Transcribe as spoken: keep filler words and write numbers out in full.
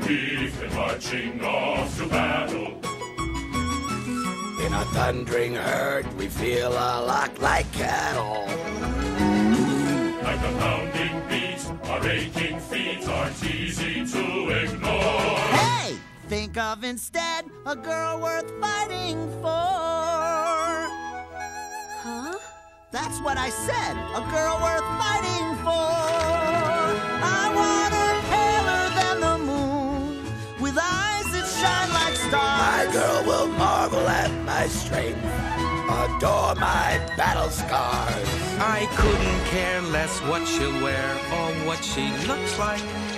we've been marching off to battle. In a thundering herd, we feel a lot like cattle. Like a pounding beat, our aching feet aren't easy to ignore. Hey! Think of instead a girl worth fighting for. Huh? That's what I said, a girl worth fighting for. I want her paler than the moon, with eyes that shine like stars. My girl will marvel at my strength, adore my battle scars. I couldn't care less what she'll wear or what she looks like.